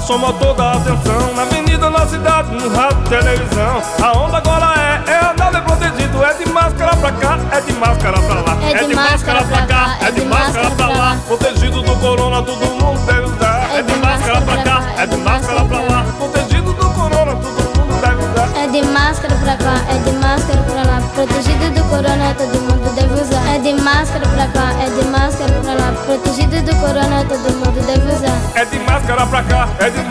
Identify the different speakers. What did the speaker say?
Speaker 1: chamou toda a atenção. Na avenida, na cidade, no rádio, televisão. A onda agora é andar bem protegido. É de máscara pra cá, é de máscara pra lá.
Speaker 2: É de máscara pra cá,
Speaker 1: é de máscara pra lá. Protegido do corona, todo mundo deve usar. É de máscara pra cá, é de máscara pra lá. Protegido do corona, todo mundo deve usar.
Speaker 2: É de máscara pra cá, é de máscara pra lá. Protegido do corona, todo mundo deve usar. É de máscara pra cá, é de máscara pra lá. Protegido do corona, todo mundo deve usar.
Speaker 1: É de máscara pra cá, é de